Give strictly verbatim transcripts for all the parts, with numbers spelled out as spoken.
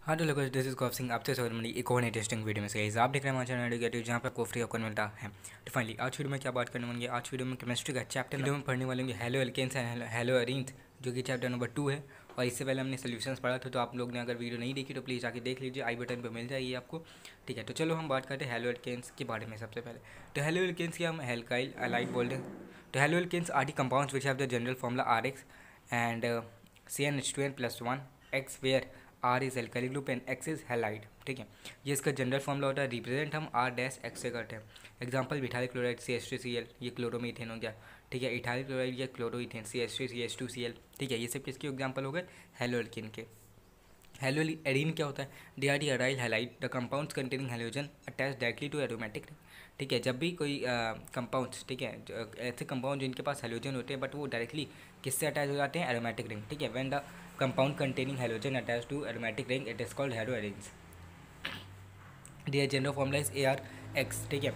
हाँ तो लोगों दिस इज गौरव सिंह आपसे स्वागत मेरी एक और नई टेस्टिंग वीडियो में से आप देख रहे हैं हमारे चैनल एडुकेटिव जहाँ पे आपको फ्री ऑफ मिलता है। तो फाइनली आज वीडियो में क्या बात करने वालेंगे, आज वीडियो में केमिस्ट्री का चैप्टर वीडियो में पढ़ने वाले haloalkanes and haloarenes जो कि चैप्टर नंबर टू है। और इससे पहले हमने सोल्यूशंस पढ़ा था, तो आप लोग ने अगर वीडियो नहीं देखी तो प्लीज़ आके देख लीजिए, आई बटन पर मिल जाएगी आपको। ठीक है, तो चलो हम बात करते हैं हेलो एल्केन्स के बारे में। सबसे पहले तो हेलो एल्केन्स की हम हेल्काइल अलाइड बोलते हैं। तो haloalkanes are the compounds which have the general formula R X and C N H two N plus one X where R is alkyl group and X is halide. ठीक है, ये इसका general formula होता है। Represent हम are dash x से करते हैं। Example ethyl chloride C H two C L, ये क्लोरोमीथेन हो गया। ठीक है, इथाइल क्लोराइड या chloroethane C H three C H two C L. ठीक है, ये सब किसके एग्जाम्पल हो गए, हेलो एल्कीन के। हेलो एरीन क्या होता है, they are the aryl halide the compounds containing halogen attach directly to aromatic. ठीक है, जब भी कोई कंपाउंड्स, ठीक है, ऐसे कंपाउंड जिनके पास हैलोजन होते हैं बट वो डायरेक्टली किससे अटैच हो जाते हैं, एरोमेटिक रिंग। ठीक है, when the compound containing halogen attach to aromatic ring it is called haloarenes. Their general formula is A R X. ठीक है,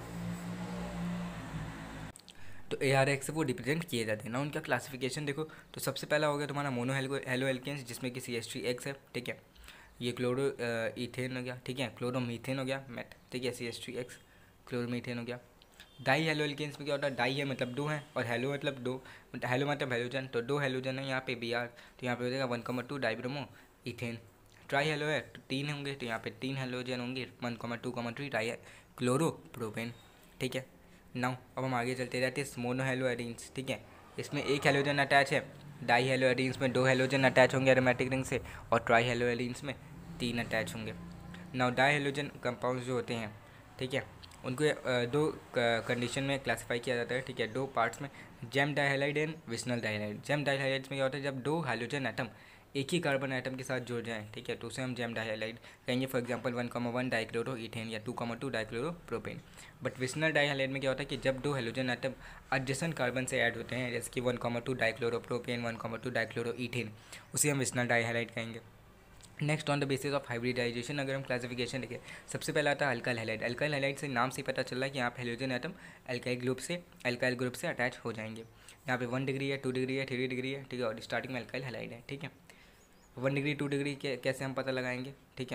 तो ए आर एक्स से वो रिप्रेजेंट किए जाते हैं ना। उनका क्लासिफिकेशन देखो, तो सबसे पहला हो गया तुम्हारा मोनो हेलो एल्केन्स जिसमें कि सी एच थ्री एक्स है। ठीक है, ये क्लोरो इथेन हो गया। ठीक है, क्लोरोमीथेन हो गया मेट। ठीक है, C H three X chloromethane हो गया। डाई हेलो एल्केन्स में क्या होता है, डाई है मतलब दो है और हेलो मतलब दो, हेलो मतलब हेलोजन, तो दो हेलोजन है यहाँ पे बी आर, तो यहाँ पे हो जाएगा one comma two dibromoethane. Trihalo है तो तीन होंगे, तो यहाँ पे तीन हेलोजन होंगे, one comma two comma three trichloropropane. ठीक है, नाउ अब हम आगे चलते जाते हैं मोनो हेलो एरीन्स। ठीक है, इसमें एक हेलोजन अटैच है। डाई हेलो एरीन्स में दो हेलोजन अटैच होंगे एरोमेटिक रिंग से, और ट्राई हेलो एरीन्स में तीन अटैच होंगे। नाउ डाई हेलोजन कंपाउंड्स जो होते हैं, ठीक है, उनको दो कंडीशन में क्लासिफाई किया जाता है। ठीक है, दो पार्ट्स में, gem dihalide and vicinal dihalide. Gem dihalide में क्या होता है, जब दो हाइड्रोजन एटम एक ही कार्बन एटम के साथ जुड़ जाएं, ठीक है, तो उसे हम जेम डाइहैलाइड कहेंगे। For example one comma one dichloroethane या two comma two dichloropropane. But vicinal dihalide में क्या होता है कि जब दो हाइड्रोजन एटम एडजेसेंट कार्बन से ऐड होते हैं, जैसे कि one comma two dichloropropane, one comma two dichloroethane, उसे हम विस्नल डाइहैलाइड कहेंगे। Next on the basis of hybridization अगर हम क्लासिफिकेशन देखें, सबसे पहला आता है अल्काइल हैलाइड। अल्काइल हैलाइड से नाम से पता चल रहा है कि यहाँ पे हेलोजन एटम अल्काइल ग्रुप से अल्काइल ग्रुप से अटैच हो जाएंगे। यहाँ पे वन डिग्री है, टू डिग्री है, थ्री डिग्री है। ठीक है, और स्टार्टिंग में अल्काइल हैलाइड है। ठीक है, वन डिग्री टू डिग्री के कैसे हम पता लगाएंगे। ठीक है,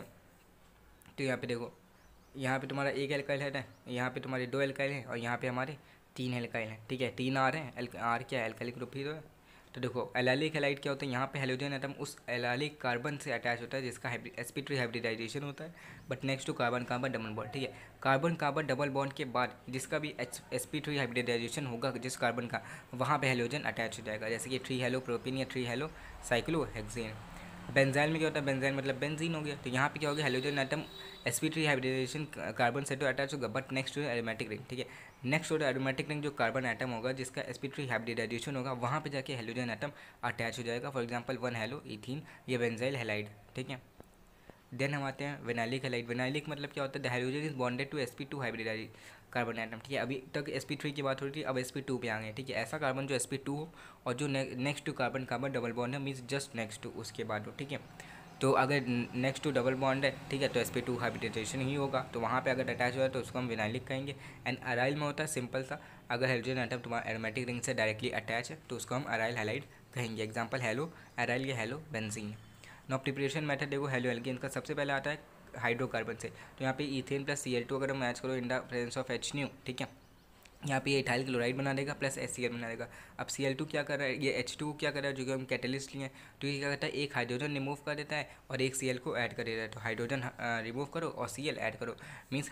तो यहाँ पे देखो, यहाँ पे तुम्हारा एक एल्काइल है, यहाँ पे तुम्हारे दो एल्काइल हैं, और यहाँ पे हमारे तीन एल्काइल हैं। ठीक है, तीन आर हैं, आर क्या है, एल्काइल ग्रुप ही तो है। तो देखो एलाइलिक हैलाइड क्या होता है, यहाँ पे हेलोजन एटम उस एलाइलिक कार्बन से अटैच होता है जिसका एस पी थ्री हाइब्रिडाइजेशन होता है, but next to carbon carbon double bond. ठीक है, कार्बन कार्बन डबल बॉन्ड के बाद जिसका भी एस पी थ्री हाइब्रिडाइजेशन होगा जिस कार्बन का, वहाँ पे हेलोजन अटैच हो जाएगा, जैसे कि थ्री हेलो प्रोपिन या थ्री हेलो साइक्लोहेक्सेन। बेंजाइल में क्या होता है, बेंजाइल मतलब बेंजीन हो गया। तो यहाँ पे क्या हो गया, halogen atom S P three hybridization carbon से तो अटैच होगा, but next to aromatic ring. ठीक है, नेक्स्ट टू एरोमेटिक रिंग जो कार्बन एटम होगा जिसका एस पी थ्री हाइब्रिडाइजेशन होगा, वहाँ पे जाके हेलोजन एटम अटैच हो जाएगा। For example one haloethene, ये बेंजाइल हैलाइड। ठीक है, देन हम आते हैं विनाइलिक हैलाइड। विनाइलिक मतलब क्या होता है, the hydrogen is bonded to S P two hybridize carbon atom. ठीक है, अभी तक एस पी थ्री की बात हो रही थी, अब एस पी टू पे आ गए। ठीक है, ऐसा कार्बन जो एस पी टू हो और जो next to carbon carbon double bond है, मीन्स जस्ट नेक्स्ट टू उसके बाद हो। ठीक है, तो अगर नेक्स्ट टू डबल बॉन्ड है, ठीक है, तो एस पी टू हाइब्रिडाइजेशन ही होगा, तो वहाँ पे अगर अटैच हो जाए तो उसको हम विनाइलिक कहेंगे। एंड अराइल में होता है सिंपल सा, अगर हाइड्रोजन एटम तुम्हारा एरोमेटिक रिंग से डायरेक्टली अटैच है तो उसको हम अराइल हैलाइड कहेंगे। एग्जाम्पल हेलो अराइल या halobenzene. Now preparation method देखो, हेलो एल्केन का सबसे पहले आता है हाइड्रोकार्बन से। तो यहाँ पे ethane plus C L two अगर हम मैच करो in the presence of H nu, ठीक है, यहाँ पे ये इथाइल क्लोराइड बना देगा प्लस एस सी एल बना देगा। अब सी एल टू क्या कर रहा है, ये एच टू क्या कर रहा है, जो कि हम कैटलिस्ट लिए हैं, तो ये क्या करता है, एक हाइड्रोजन रिमूव कर देता है और एक सी एल को ऐड कर देता है। तो हाइड्रोजन रिमूव करो और सी एल ऐड करो, मीन्स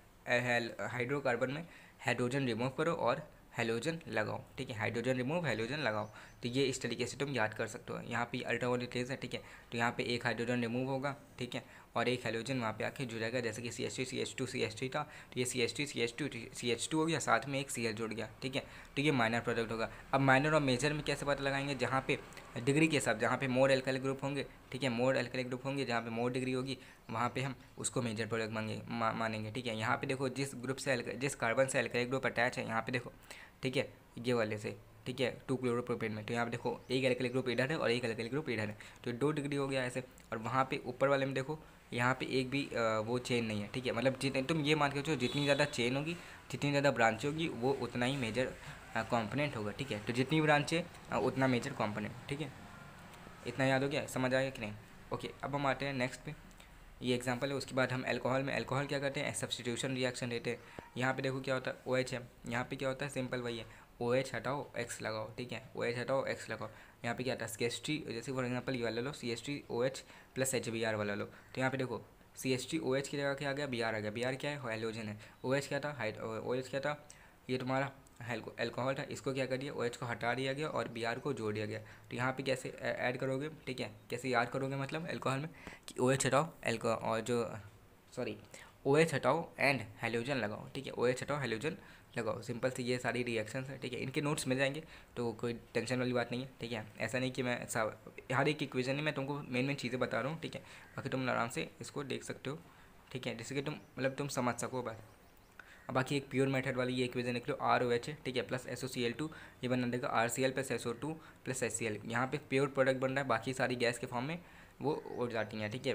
हाइड्रोकार्बन में हाइड्रोजन रिमूव करो और हेलोजन लगाओ। ठीक है, हाइड्रोजन रिमूव हेलोजन लगाओ। तो ये इस तरीके से तुम याद कर सकते हो। यहाँ पे अल्ट्रावायलेट रेज है, ठीक है, तो यहाँ पे एक हाइड्रोजन रिमूव होगा, ठीक है, और एक हेलोजन वहाँ पे आके जुड़ जाएगा, जैसे कि C H three C H two C H three था, तो ये C H three C H two C H two हो गया, साथ में एक सी एल जुड़ गया। ठीक है, तो ये माइनर प्रोडक्ट होगा। अब माइनर और मेजर में कैसे पता लगाएंगे, जहाँ पे डिग्री के साथ, जहाँ पे मोर एल्काइल ग्रुप होंगे, ठीक है, मोर एल्काइल ग्रुप होंगे, जहाँ पे मोर डिग्री होगी वहाँ पे हम उसको मेजर प्रोडक्ट मांगे मा, मानेंगे। ठीक है, यहाँ पे देखो जिस ग्रुप से जिस कार्बन से एल्काइल ग्रुप अटैच है, यहाँ पे देखो, ठीक है, ये वाले से, ठीक है, टू क्लोरोप्रोपेन में, तो यहाँ पे देखो एक एल्काइल ग्रुप इधर है और एक एल्काइल ग्रुप इधर है, तो दो डिग्री हो गया ऐसे। और वहाँ पे ऊपर वाले में देखो, यहाँ पे एक भी आ, वो चेन नहीं है। ठीक है, मतलब जितने तुम ये मान के चलो, जितनी ज़्यादा चेन होगी, जितनी ज़्यादा ब्रांच होगी, वो उतना ही मेजर कॉम्पोनेंट होगा। ठीक है, तो जितनी ब्रांचें उतना मेजर कॉम्पोनेंट। ठीक है, इतना याद हो गया, समझ आ गया कि नहीं। ओके, अब हम आते हैं नेक्स्ट पे। ये एग्जांपल है। उसके बाद हम अल्कोहल में अल्कोहल क्या करते हैं, सब्स्टिट्यूशन रिएक्शन देते हैं। यहाँ पे देखो क्या होता है, ओ एच है, यहाँ पे क्या होता है, सिंपल वही है, ओ एच हटाओ एक्स लगाओ, ठीक है, ओ एच हटाओ एक्स लगाओ। यहाँ पे क्या आता है, सी एस टी, जैसे फॉर एग्जाम्पल ये वाला लो, C S T O H plus H B R वाला लो, तो यहाँ पे देखो C S T O H की जगह क्या आ गया, बी आर आ गया। बी आर क्या है, हेलोजन है। ओ एच क्या था, हाइड ओ एच क्या था, ये तुम्हारा अल्कोहल था, इसको क्या कर दिया, ओ एच को हटा दिया गया और बी आर को जोड़ दिया गया। तो यहाँ पे कैसे ऐड करोगे, ठीक है, कैसे याद करोगे, मतलब अल्कोहल में कि ओ एच हटाओ एल्को और जो सॉरी ओ एच हटाओ एंड हेलोजन लगाओ, ठीक है, ओ एच हटाओ हेलोजन लगाओ। सिंपल सी ये सारी रिएक्शंस है, ठीक है। इनके नोट्स मिल जाएंगे, तो कोई टेंशन वाली बात नहीं है, ठीक है। ऐसा नहीं कि मैं सब हर एक इक्वेशन में मैं तुमको मेन मेन चीज़ें बता रहा हूँ, ठीक है, बाकी तुम आराम से इसको देख सकते हो, ठीक है, जैसे कि तुम मतलब तुम समझ सको बस। अब बाकी एक प्योर मेथड वाली ये इक्वेशन लिख लो, आर ओ एच है, ठीक है, plus S O C L two, ये बना देगा R C L plus S O two plus S C L. यहाँ पे प्योर प्रोडक्ट बन रहा है, बाकी सारी गैस के फॉर्म में वो उड़ जाती हैं, ठीक है।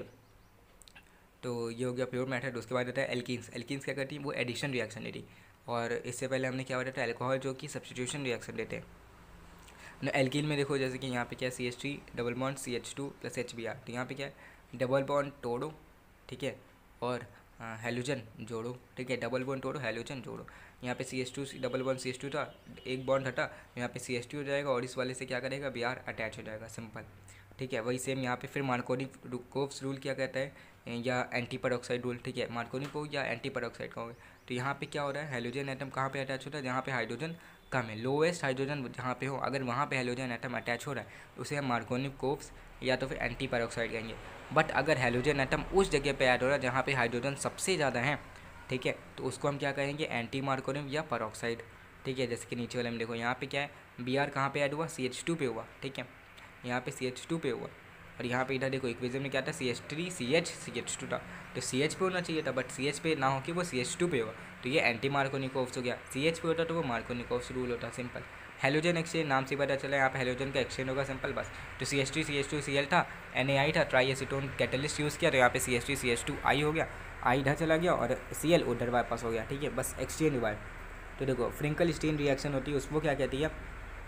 तो ये हो गया प्योर मेथड। उसके बाद आता है एल्कीन्स। एल्कीन्स क्या करती हैं, वो एडिशन रिएक्शन देती, और इससे पहले हमने क्या बताया था, अल्कोहल जो कि सब्स्टिट्यूशन रिएक्शन देते हैं। ना एल्कीन में देखो जैसे कि यहाँ पे क्या है, C H three double bond C H two plus H B R, तो यहाँ पे क्या है, डबल बॉन्ड तोड़ो, ठीक है, और हेलोजन जोड़ो, ठीक है, डबल बॉन्ड तोड़ो हेलोजन जोड़ो। यहाँ पे C H two double bond C H two था, एक बॉन्ड हटा, यहाँ पे सी एच टू हो जाएगा और इस वाले से क्या करेगा, बी आर अटैच हो जाएगा, सिंपल, ठीक है। वही सेम यहाँ पे फिर मार्कोनी-कोव्स रूल क्या कहता है, या एंटी पेरोक्साइड रूल, ठीक है, मार्कोनी-कोव या एंटी पेरोक्साइड कहोगे। तो यहाँ पे क्या हो रहा है, हेलोजन एटम कहाँ पे अटैच होता है, जहाँ पे हाइड्रोजन कम है, लोवेस्ट हाइड्रोजन जहाँ पे हो, अगर वहाँ पे हेलोजन एटम अटैच हो रहा है उसे हम मार्कोनी-कोव्स या तो फिर एंटी पेरोक्साइड कहेंगे। बट अगर हेलोजन एटम उस जगह पे ऐड हो रहा है जहाँ पे हाइड्रोजन सबसे ज़्यादा है, ठीक है, तो उसको हम क्या कहेंगे, एंटी मार्कोनिम या पेरोक्साइड, ठीक है। जैसे कि नीचे वाले में देखो, यहाँ पे क्या है, बी आर कहाँ पे ऐड हुआ, सी एच टू पे हुआ, ठीक है, यहाँ पे सी एच टू पे हुआ, और यहाँ पे इधर देखो इक्वेशन में क्या था, C H three C H C H two था, तो सी एच पे होना चाहिए था, बट सी एच पे ना हो कि वो सी एच टू पे हुआ, तो ये एंटी मार्कोनिकोव्स हो गया। सी एच पे होता तो वो मार्कोनिकोव्स रूल होता, सिंपल। हेलोजन एक्सचेंज नाम से पता चला, यहाँ पे हेलोजन का एक्सचेंज होगा, सिंपल बस। तो C H three C H two C L था, एन ए आई था, ट्राई एसीटोन कैटलिस्ट यूज़ किया, तो यहाँ पे C H three C H two I हो गया, आई इधर चला गया और सी एल उधर वापस हो गया, ठीक है, बस एक्सचेंज हुआ है। तो देखो फ्रिंकल स्टीन रिएक्शन होती है, उसको क्या कहती है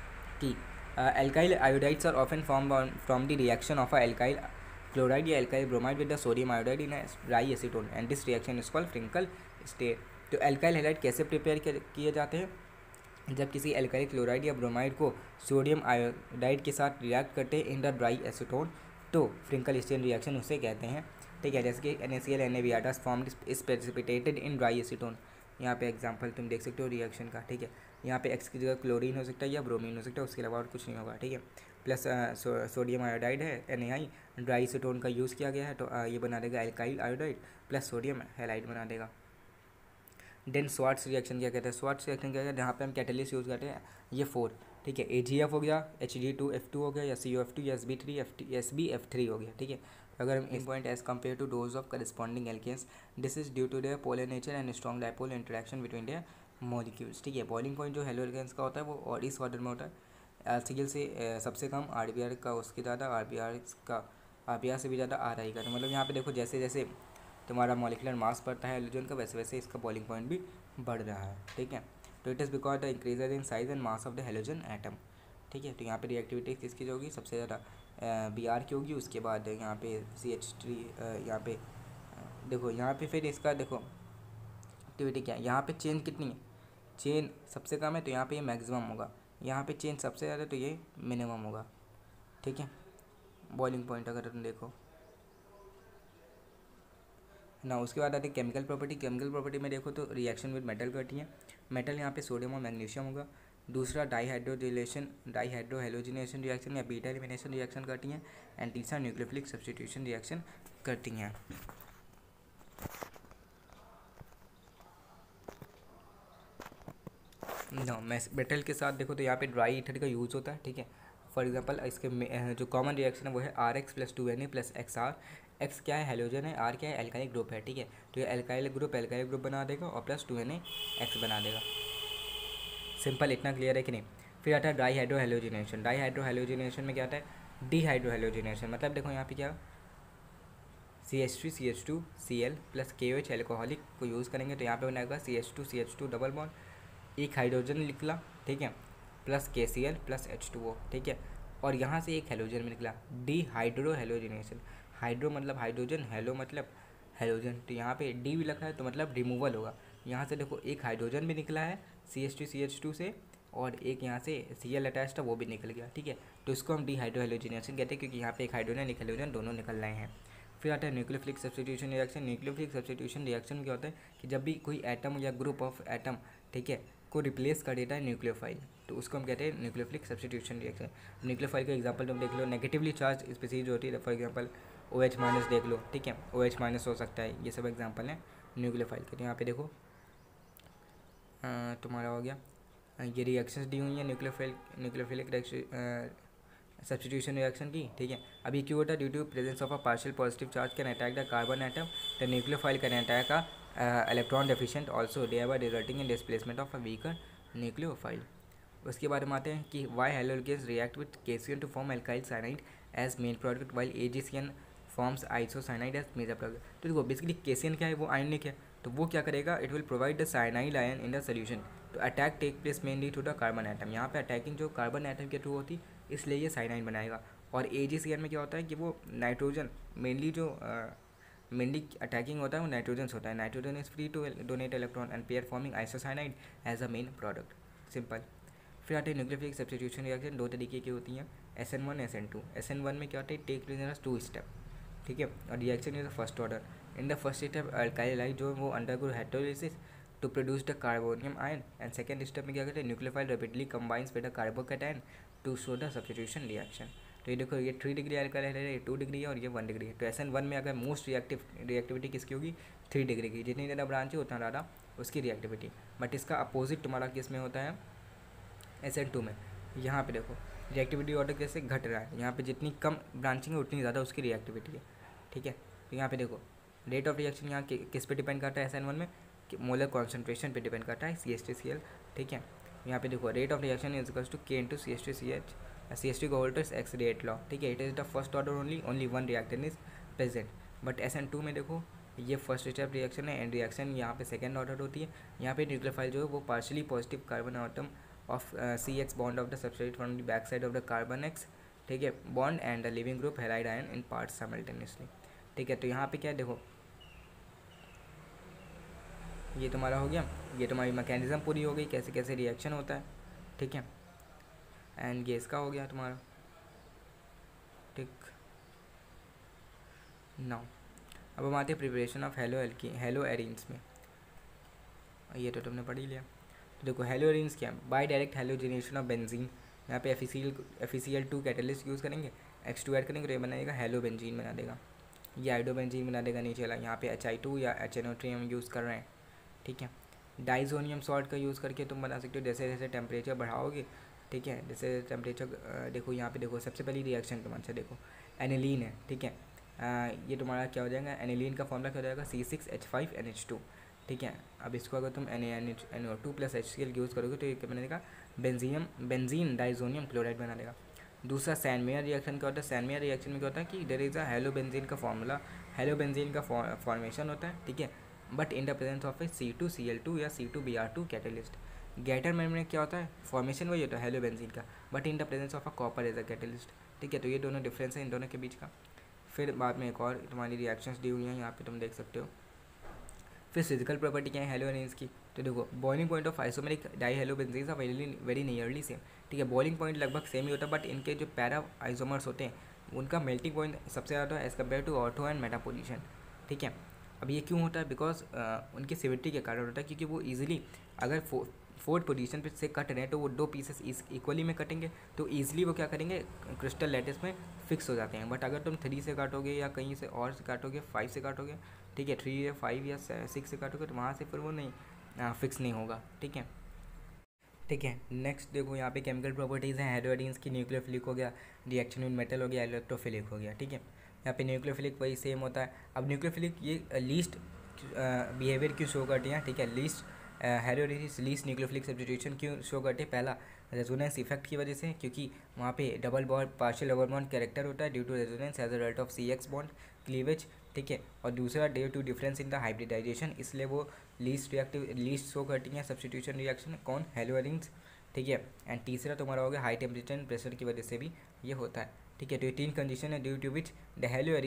कि alkyl iodides are often formed on, from the reaction of a alkyl chloride या alkyl bromide with the sodium iodide in a dry acetone, and this reaction is called Frinkel state। तो alkyl halide कैसे prepare किए जाते हैं, जब किसी alkyl chloride या bromide को सोडियम आयोडाइड के साथ रिएक्ट करते हैं इन द ड्राई एसीटोन, तो फ्रिंकल स्टीन रिएक्शन उसे कहते हैं, ठीक है। जैसे कि N A C L N A B R formed is precipitated in dry acetone. यहाँ पे एग्जांपल तुम देख सकते हो रिएक्शन का, ठीक है। यहाँ पे एक्स की जगह क्लोरीन हो सकता है या ब्रोमीन हो सकता है, उसके अलावा और कुछ नहीं होगा, ठीक है। प्लस सो, सोडियम आयोडाइड है, N A I, dry acetone का यूज़ किया गया है, तो uh, ये बना देगा alkyl iodide plus sodium halide बना देगा। देन स्वार्ट्स रिएक्शन क्या कहते हैं, स्वार्ट्स रिएक्शन क्या कहते हैं, जहाँ पे हम कैटलिस्ट यूज़ करते हैं, ये फोर, ठीक है, ए जी एफ हो गया, H D two F two हो गया, या सी ओ एफ टू या S B three F S B F three हो गया, ठीक है। अगर हम इस point as compare to those of corresponding alkanes, this is due to their polar nature and strong dipole interaction between their molecules, ठीक है। बॉइलिंग पॉइंट जो हेलो एल्केन्स का होता है वो और इस ऑर्डर में होता है, एल्सिगल से सबसे कम, आर बी आर का उसके ज़्यादा, आर बी आर का आर बी आर से भी ज़्यादा, आर आई का। तो मतलब यहाँ पे देखो जैसे जैसे तुम्हारा मॉलिकुलर मास बढ़ता है हेलोजन का, वैसे वैसे इसका बॉइलिंग पॉइंट भी बढ़ रहा है, ठीक है। तो it is because the increases in size and mass of the halogen atom, ठीक है। तो यहाँ पे रिएक्टिविटी किसकी जो होगी, सबसे ज़्यादा बी आर की होगी, उसके बाद यहाँ पे सी एच थ्री, यहाँ पे देखो यहाँ पे फिर इसका देखो एक्टिविटी क्या है, यहाँ पे चेन कितनी है, चेन सबसे कम है तो यहाँ पे ये मैक्सिमम होगा, यहाँ पे चेन सबसे ज़्यादा तो ये मिनिमम होगा, ठीक है। बॉइलिंग पॉइंट अगर तुम देखो ना, उसके बाद आती है केमिकल प्रॉपर्टी। केमिकल प्रॉपर्टी में देखो तो रिएक्शन विद मेटल करती है, मेटल यहाँ पे सोडियम और मैग्नीशियम होगा। दूसरा डाईहाइड्रोजिलेशन डाईहाइड्रो हेलोजिनेशन रिएक्शन या बीटा एलिमिनेशन रिएक्शन करती हैं, एंड तीसरा न्यूक्लियोफिलिक सब्स्टिट्यूशन रिएक्शन करती हैं। नो मेटल के साथ देखो तो यहाँ पे ड्राई ईथर का यूज़ होता है, ठीक है। फॉर एग्जांपल इसके जो कॉमन रिएक्शन है वो है R X plus two N A plus X R. X क्या है, हेलोजन है, आर क्या है, एल्काइल ग्रुप है, ठीक है। तो ये एल्काइल ग्रुप एल्काइल ग्रुप बना देगा और plus two N A X बना देगा, सिंपल, इतना क्लियर है कि नहीं। फिर आता है dehydrohalogenation. Dehydrohalogenation में क्या आता है, डी हाइड्रो हेलोजिनेशन, मतलब देखो यहाँ पे क्या, C H three C H two C L plus K O H alcoholic को यूज़ करेंगे, तो यहाँ पे बनाएगा C H two C H two double bond, एक हाइड्रोजन निकला, ठीक है, plus K C L plus H two O, ठीक है, और यहाँ से एक हेलोजन में निकला, डी हाइड्रो हेलोजिनेशन। हाइड्रो मतलब हाइड्रोजन, हेलो मतलब हाइड्रोजन। तो यहाँ पे डी भी लिखा है तो मतलब रिमूवल होगा। यहाँ से देखो एक हाइड्रोजन भी निकला है C H two C H two से, और एक यहाँ से सी एल अटैच था वो भी निकल गया, ठीक है। तो इसको हम डी हाइड्रो हेलोजिनेशन कहते हैं, क्योंकि यहाँ पे एक हाइड्रोजन एक हेलोजन दोनों निकल रहे हैं। फिर आता है nucleophilic substitution reaction. Nucleophilic substitution reaction क्या होता है कि जब भी कोई एटम या ग्रुप ऑफ एटम, ठीक है, को रिप्लेस कर देता है न्यूक्लियोफाइल, तो उसको हम कहते हैं न्यूक्लियोफिलिक सब्स्टिट्यूशन रिएक्शन। न्यूक्लियोफाइल का एग्जांपल तुम देख लो, नेगेटिवली चार्ज स्पीसीज होती है, for example O H minus देख लो, ठीक है, ओ एच माइनस हो सकता है, ये सब एग्जांपल हैं न्यूक्लियोफाइल के। तो यहाँ पे देखो तुम्हारा हो गया ये रिएक्शंस दी हुई हैं न्यूक्लियोफाइल न्यूक्लियोफिलिक सब्स्टिट्यूशन रिएक्शन की, ठीक है। अब ये क्यों होता है? Due to presence of a partial positive charge can attack the carbon atom, the nucleophile can attack a electron deficient also, thereby resulting in displacement of a weaker nucleophile. उसके बारे में आते हैं कि Y हेलोजेन्स react with K C N to form alkyl cyanide as main product while A G C N forms isocyanide as major product. तो देखो basically के C N क्या है, वो आयनिक है, तो वो क्या करेगा, it will provide the cyanide ion in the solution. तो attack take place mainly to the carbon atom, यहाँ पे अटैकिंग जो कार्बन एटम के थ्रू होती, इसलिए ये साइनाइड बनाएगा। और ए जी सी एन में क्या होता है कि वो नाइट्रोजन मेनली जो मेनली अटैकिंग होता है वो नाइट्रोजन होता है। Nitrogen is free to donate electron and pair forming isocyanide as a main product, simple. फिर आते हैं न्यूक्लियोफिलिक सब्स्टिट्यूशन रिएक्शन, दो तरीके की होती हैं, S N one S N two. S N one में क्या होता है, टेक प्लेस टू स्टेप, ठीक है, और reaction is the first order. In the first step alkyl halide जो वो undergo hydrolysis to produce the carbonium ion, and second step में क्या करते हैं, nucleophile rapidly combines with the carbocation to show the substitution reaction. तो ये देखो ये थ्री डिग्री अल्काइल हाइड है, ये टू डिग्री है और ये वन डिग्री है। तो एस एन वन में अगर मोस्ट रिएक्टिव रिएक्टिविटी किसकी होगी, थ्री डिग्री की, जितनी ज़्यादा ब्रांच है उतना ज़्यादा उसकी रिएक्टिविटी। बट इसका अपोजिट तुम्हारा किस में होता है, एस एन टू में। यहाँ पे देखो रिएक्टिविटी ऑर्डर कैसे घट रहा है, यहाँ पे जितनी कम ब्रांचिंग है उतनी ज़्यादा उसकी रिएक्टिविटी है, ठीक है। तो यहाँ पे देखो रेट ऑफ रिएक्शन यहाँ कि, किस पे डिपेंड करता है एस एन वन में, मोलर कॉन्सेंट्रेशन पे डिपेंड करता है, C H T C L, ठीक है। यहाँ पे देखो rate of reaction is equals to K into C H T C H, C H T को होल्डर्स एक्स रेट लॉ, ठीक है। It is the first order only, only one reactant is present. But S N two में देखो ये first step reaction है, and reaction यहाँ पे second order होती है। यहाँ पे न्यूक्लियोफाइल जो है वो partially positive carbon atom of uh, C X bond of the substrate from the back side of the carbon X, ठीक है, bond and the leaving group halide ion in parts simultaneously, ठीक है। तो यहाँ पे क्या है देखो, ये तुम्हारा हो गया, ये तुम्हारी मैकेनिज्म पूरी हो गई, कैसे कैसे रिएक्शन होता है, ठीक है। एंड ये इसका हो गया तुम्हारा, ठीक। नाउ अब हम आते हैं प्रिपरेशन ऑफ हेलो एल्की हेलो एरीन्स में, ये तो तुमने पढ़ ही लिया। तो देखो हेलो एरीन्स क्या है, by direct halogenation of benzene. यहाँ पे F E C L F E C L two catalyst use करेंगे, एक्स टू ऐड करेंगे तो ये बनाएगा हेलो बेंजीन बना देगा, ये आइडो बेंजीन बना देगा नीचे वाला। यहाँ पे एच आई टू या एच एन ओ थ्री हम यूज़ कर रहे हैं, ठीक है। डाइजोनियम सॉल्ट का यूज़ करके तुम बना सकते हो, जैसे जैसे टेम्परेचर बढ़ाओगे, ठीक है, जैसे टेम्परेचर देखो यहाँ पे देखो सबसे पहली रिएक्शन तुम अच्छा देखो एनिलीन है, ठीक है। आ, ये तुम्हारा क्या हो जाएगा, एनिलीन का फॉर्मूला क्या हो जाएगा, C six H five N H two, ठीक है। अब इसको अगर तुम N N O two plus H C L use करोगे तो ये क्या बना देगा, बेंजीनियम बेंजीन डाइजोनियम क्लोराइड बना देगा। दूसरा सैनमेयर रिएक्शन क्या होता है, सैनमेयर रिएक्शन में क्या होता है कि there is a halo benzene का फॉर्मूला, हेलो बेंजीन का फॉर्मेशन होता है, ठीक है, but in the presence of A C two C L two या C two B R two catalyst. Gattermann में क्या होता है, फॉर्मेशन वही होता है हेलो बेंजीन का, but in the presence of a copper as a catalyst, ठीक है। तो ये दोनों डिफरेंस है इन दोनों के बीच का। फिर बाद में एक और तुम्हारी रिएक्शंस दी हुई हैं यहाँ पे तुम देख सकते हो। फिर फिजिकल प्रॉपर्टी क्या है हेलो एरीन्स की, तो देखो boiling point of isomeric dihalobenzenes are very very nearly same, ठीक है। बॉइलिंग पॉइंट लगभग सेम ही होता है, बट इनके जो पैरा आइसोमर्स होते हैं उनका मेल्टिंग पॉइंट सबसे ज़्यादा as compare to ortho and meta position, ठीक है। अब ये क्यों होता है, बिकॉज उनकी सिमेट्री के कारण होता है, क्योंकि वो ईजिली अगर फो फोर्थ पोजीशन पे से कट रहे हैं तो वो दो पीसेस इक्वली में कटेंगे, तो ईजिली वो क्या करेंगे क्रिस्टल लैटिस में फिक्स हो जाते हैं। बट अगर तुम थ्री से काटोगे या कहीं से और से काटोगे, फाइव से काटोगे, ठीक है, थ्री या फाइव या सिक्स से काटोगे तो वहाँ से फिर वो नहीं आ, फिक्स नहीं होगा, ठीक है, ठीक है। नेक्स्ट देखो यहाँ पे केमिकल प्रॉपर्टीज़ हैं हेलो एरीन्स की, न्यूक्लियोफिलिक हो गया, रिएक्शन विद मेटल हो गया, इलेक्ट्रोफिलिक हो गया, ठीक है। यहाँ पे न्यूक्लियोफिलिक वही सेम होता है। अब न्यूक्लियोफिलिक ये लीस्ट बिहेवियर क्यों शो करती हैं, ठीक है, least halo arenes least nucleophilic substitution क्यों शो करते हैं, पहला रेजोनेंस इफेक्ट की वजह से, क्योंकि वहाँ पे double bond partial double bond character होता है due to resonance as a result of C X bond cleavage, ठीक है। और दूसरा due to difference in the hybridization, इसलिए वो लीस्ट रिएक्टिव लीस्ट शो करती हैं सब्स्टिट्यूशन रिएक्शन कौन, हेलो एरीन्स, ठीक है। एंड तीसरा तुम्हारा हो गया हाई टेम्परेचर एंड प्रेशर की वजह से भी ये होता है, ठीक है। तो ये तीन कंडीशन है due to which the halo arenes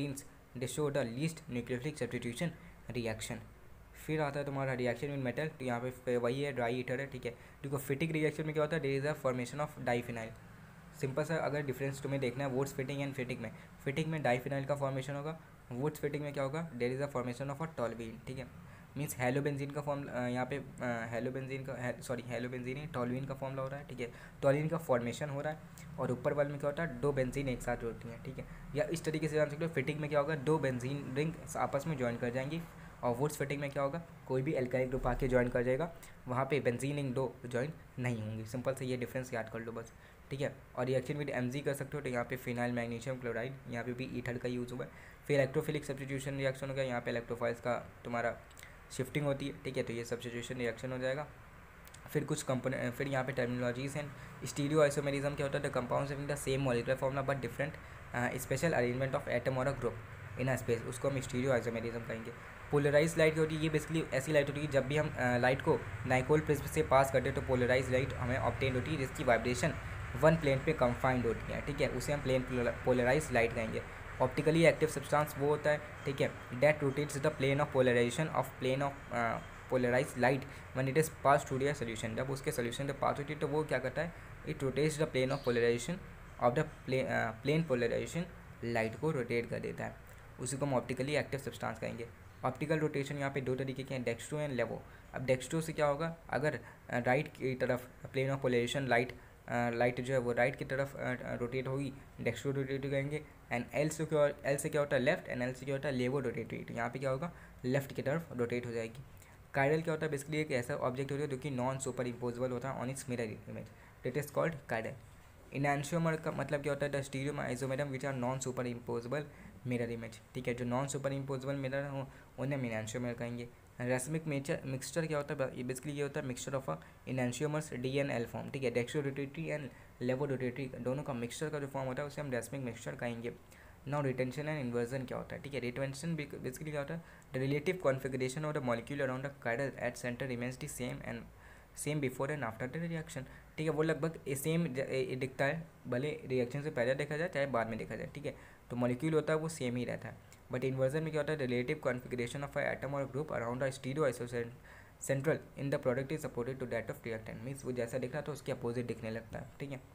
they show the least nucleophilic substitution reaction. फिर आता है तुम्हारा रिएक्शन विद मेटल, तो यहाँ पे वही है, ड्राई ईथर है, ठीक है। देखो फिटिक रिएक्शन में क्या होता है, there is a formation of diphenyl. Simple सा अगर डिफरेंस तुम्हें देखना है वुड्स फिटिंग एंड फिटिक में, फिटिक में डाइफिनाइल का फॉर्मेशन होगा, वुड्स फिटिंग में क्या होगा, there is a formation of a toluene, ठीक है। मीन्स हेलोबेंजीन का फॉर्म यहाँ पे हेलोबेंजीन का सॉरी हेलोबेंजीन ही टॉल्यूइन का फॉर्मूला हो रहा है, ठीक है। टॉल्यूइन का फॉर्मेशन हो रहा है और ऊपर वाले में क्या होता है, दो बेंजीन एक साथ होती हैं, ठीक है। या इस तरीके से जान सकते हो, फिटिंग में क्या होगा, दो बेंजीन रिंग आपस में ज्वाइन कर जाएंगी। और वुड्स फिटिंग में क्या होगा, कोई भी एल्काइल ग्रुप आके ज्वाइन कर जाएगा, वहाँ पे बेंजीन रिंग दो ज्वाइन नहीं होंगी। सिंपल से ये डिफरेंस याद कर लो बस, ठीक है। और रिएक्शन विद एमजी कर सकते हो, तो यहाँ पे फिनाइल मैग्नीशियम क्लोराइड, यहाँ पे भी ईथर का यूज़ हुआ है। फिर इलेक्ट्रोफिलिक सब्स्टिट्यूशन रिएक्शन हो गया, यहाँ पे इलेक्ट्रोफाइल्स का तुम्हारा शिफ्टिंग होती है, ठीक है, तो ये सब्स्टिट्यूशन रिएक्शन हो जाएगा। फिर कुछ कंपोनेंट, फिर यहाँ पे टर्मिनोलॉजीज हैं। स्टीरियो आइसोमेरिज्म क्या होता है, the compounds having the same molecular formula but different spatial arrangement of atom और a group in a space, उसको हम स्टीरियो आइसोमेरिज्म कहेंगे। पोलराइज लाइट होती है, ये बेसिकली ऐसी लाइट होती है जब भी हम लाइट को नाइकोल प्रिज्म से पास करते हैं तो पोलराइज लाइट हमें ऑब्टेन होती है, जिसकी वाइब्रेशन वन प्लेन पे कंफाइंड होती है, ठीक है, उसे हम प्लेन पोलराइज लाइट कहेंगे। ऑप्टिकली एक्टिव सब्सटेंस वो होता है, ठीक है, that rotates the plane of polarization of plane of polarize light when it is pass through the solution. जब उसके सॉल्यूशन पे पास होती है तो वो क्या करता है, it rotates the plane of polarization of the plane polarization light को रोटेट कर देता है, उसी को हम ऑप्टिकली एक्टिव सब्सटेंस कहेंगे। ऑप्टिकल रोटेशन यहाँ पे दो तरीके के हैं, डेक्स्ट्रो एंड लेवो। अब डेक्स्ट्रो से क्या होगा, अगर राइट की तरफ plane of polarization light light जो है वो राइट की तरफ रोटेट होगी, डेक्स्ट्रो रोटेट कहेंगे। एंड एल से क्या एल से क्या होता है लेफ्ट, एंड एल से क्या होता है लेवो रोटेट, यहाँ पे क्या होगा लेफ्ट की तरफ रोटेट हो जाएगी। काइरल क्या होता है, बेसिकली एक ऐसा ऑब्जेक्ट होता है जो कि नॉन सुपर इम्पोजेबल होता है on its mirror image, it is called chiral. Enantiomer का मतलब क्या होता है, the stereo isomer which are non superimposable mirror image, ठीक है, जो नॉन सुपर इम्पोजेबल मिरर हो उन्हें इनैंशियोमर कहेंगे। रेसमिक मेचर मिक्सचर क्या होता है, बेसिकली ये होता है mixture of a enantiomers D N L form, ठीक है, dextro rotatory and levo rotatory दोनों का मिक्सचर का जो फॉर्म होता है उसे हम रेसमिक मिक्सचर कहेंगे। नाउ रिटेंशन एंड इन्वर्जन क्या होता है, ठीक है, रिटेंशन बेसिकली क्या होता है, the relative configuration of the molecule around the chiral at centre remains the same and same before and after the reaction, ठीक है, वो लगभग सेम दिखता है, भले रिएक्शन से पहले देखा जाए चाहे बाद में देखा जाए, ठीक है, तो मॉलिक्यूल होता है वो सेम ही रहता है। बट इन्वर्जन में क्या होता है, रिलेटिव कॉन्फिगरेशन ऑफ एटम और ग्रुप अराउंड द स्टीरियो आइसोसेंट central in the product is supported to that of reactant, means वो जैसा दिख रहा था उसके अपोजिट दिखने लगता है, ठीक है।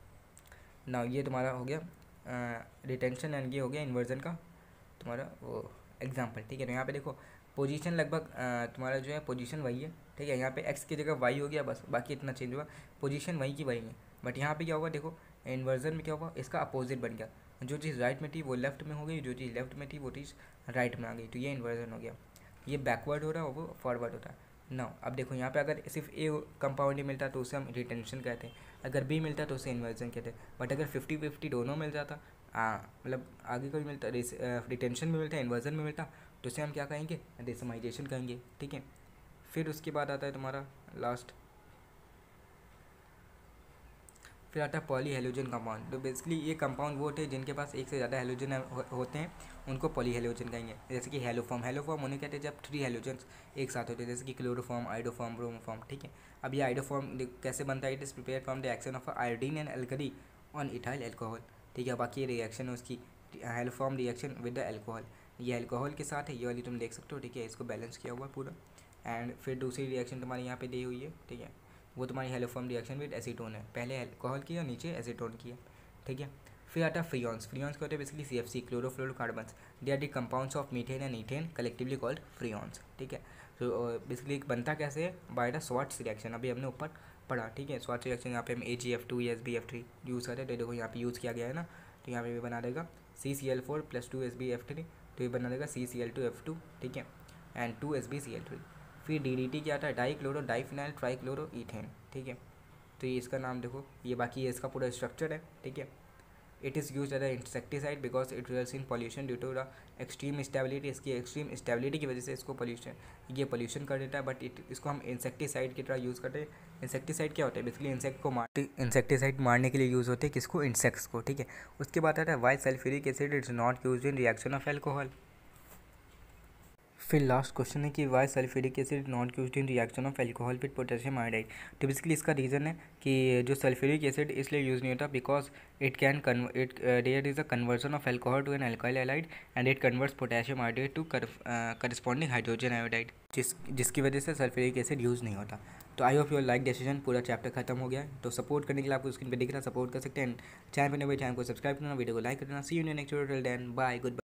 ना ये तुम्हारा हो गया रिटेंशन एंड ये हो गया इन्वर्जन का तुम्हारा वो एग्जाम्पल, ठीक है। तो यहाँ पे देखो पोजीशन लगभग तुम्हारा जो है पोजीशन वही है, ठीक है, यहाँ पे एक्स की जगह वाई हो गया बस, बाकी इतना चेंज हुआ, पोजीशन वही की वही है। बट यहाँ पे क्या होगा, देखो इन्वर्जन में क्या होगा, इसका अपोजिट बन गया, जो चीज़ राइट में थी वो लेफ्ट में हो गई, जो चीज़ लेफ्ट में थी वो चीज़ राइट में आ गई, तो ये इन्वर्जन हो गया। ये बैकवर्ड हो रहा है और वो फॉरवर्ड होता है ना। अब देखो यहाँ पे अगर सिर्फ ए कंपाउंड ही मिलता तो उसे हम रिटेंशन कहते हैं, अगर बी मिलता तो उसे इन्वर्जन कहते हैं। बट अगर फिफ्टी फिफ्टी दोनों मिल जाता, मतलब आगे का भी मिलता, रिटेंशन भी मिलता है इन्वर्जन भी मिलता, तो उसे हम क्या कहेंगे, डेसिमाइजेशन कहेंगे, ठीक है। फिर उसके बाद आता है तुम्हारा लास्ट, फिर आता है पॉली हेलोजन कंपाउंड। तो बेसिकली ये कंपाउंड वो होते हैं जिनके पास एक से ज़्यादा हेलोजन हो, होते हैं, उनको पॉली हेलोजन कहेंगे। जैसे कि हेलोफॉर्म, हेलोफॉर्म उन्हें कहते हैं जब थ्री हेलोजन्स एक साथ होते हैं, जैसे कि क्लोरोफॉर्म, आइडोफॉर्म, ब्रोमोफॉर्म, ठीक है। अब ये आइडोफॉर्म कैसे बनता है, it is prepare from the action of iodine and alkali on ethyl alcohol, ठीक है। बाकी ये रिएक्शन है उसकी haloform reaction with the alcohol, ये एल्कोहल के साथ है, ये वाली तुम देख सकते हो, ठीक है, इसको बैलेंस किया हुआ पूरा। एंड फिर दूसरी रिएक्शन तुम्हारी यहाँ पे दी हुई है, ठीक है, वो तुम्हारी हेलोफॉर्म रिएक्शन विद एसीटोन है, पहले अल्कोहल की है नीचे एसीटोन की है, ठीक है। फिर आता है फ्रियॉन्स, फ्रियॉन्स क्या होते हैं, basically C F C chlorofluorocarbons, they are the compounds of methane and ethane collectively called freons, ठीक है। तो बेसिकली बनता कैसे है, बाय द स्वाट्स रिएक्शन, अभी हमने ऊपर पढ़ा, ठीक है। स्वाट्स रिएक्शन यहाँ पे हम A G F two S B F three use करते हैं, तो देखो यहाँ पे यूज़ किया गया है ना, तो यहाँ पे भी बना देगा C C L four plus two S B F three, तो ये बना देगा C C L two F two, ठीक है, and two S B C L three. फिर डी डी टी क्या आता है, di chloro diphenyl tri chloro ethane, ठीक है। तो ये इसका नाम देखो, ये बाकी ये इसका पूरा स्ट्रक्चर है, ठीक है। It is use as a insecticide because it results in pollution due to the extreme stability, इसकी एक्सट्रीम स्टेबिलिटी की वजह से इसको पॉल्यूशन ये पॉल्यूशन कर देता है। बट इट इसको हम इंसेक्टिसाइड की तरह यूज़ करते हैं। इंसेक्टिसाइड क्या होता है, बेसिकली इंसेक्ट को मार इंसेक्टिसाइड मारने के लिए यूज़ होते हैं, किसको, इंसेक्ट्स को, ठीक है। उसके बाद आता है why sulphuric acid is not use in reaction of alcohol. फिर लास्ट क्वेश्चन है कि why sulphuric acid not used in reaction of alcohol with potassium iodide. तो बेसिकली इसका रीज़न है कि जो सल्फ्यूरिक एसिड इसलिए यूज़ नहीं होता because it can it there is a conversion of alcohol to an alkyl halide and it converts potassium iodide to corresponding hydrogen iodide, जिस जिसकी वजह से सल्फ्यूरिक एसिड यूज़ नहीं होता। तो I hope your like decision, पूरा chapter खत्म हो गया है। तो सपोर्ट करने के लिए आपको स्क्रीन पे दिख रहा, सपोर्ट कर सकते हैं। चैनल पर नए चैनल को सब्सक्राइब करना, वीडियो को लाइक करना। See you in next video, till then bye, good bye.